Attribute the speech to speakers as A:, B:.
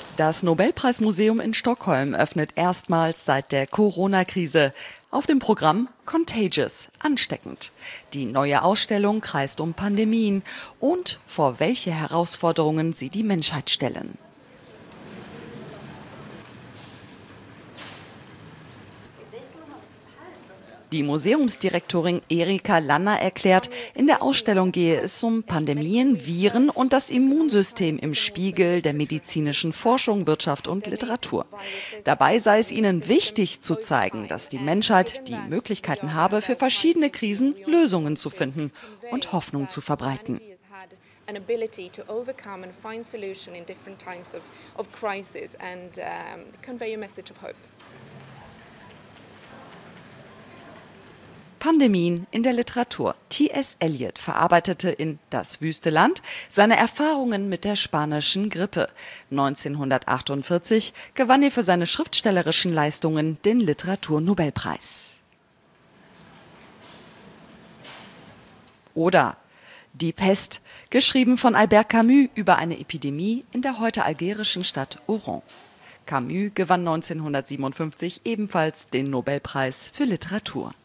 A: Das Nobelpreismuseum in Stockholm öffnet erstmals seit der Corona-Krise. Auf dem Programm Contagious, ansteckend. Die neue Ausstellung kreist um Pandemien und vor welche Herausforderungen sie die Menschheit stellen. Die Museumsdirektorin Erika Lanner erklärt, in der Ausstellung gehe es um Pandemien, Viren und das Immunsystem im Spiegel der medizinischen Forschung, Wirtschaft und Literatur. Dabei sei es ihnen wichtig zu zeigen, dass die Menschheit die Möglichkeiten habe, für verschiedene Krisen Lösungen zu finden und Hoffnung zu verbreiten.
B: An ability to overcome and find solution in different times of crisis and convey a message of hope.
A: Pandemien in der Literatur. T.S. Eliot verarbeitete in Das wüste Land seine Erfahrungen mit der spanischen Grippe. 1948 gewann er für seine schriftstellerischen Leistungen den Literaturnobelpreis. Oder Die Pest, geschrieben von Albert Camus über eine Epidemie in der heute algerischen Stadt Oran. Camus gewann 1957 ebenfalls den Nobelpreis für Literatur.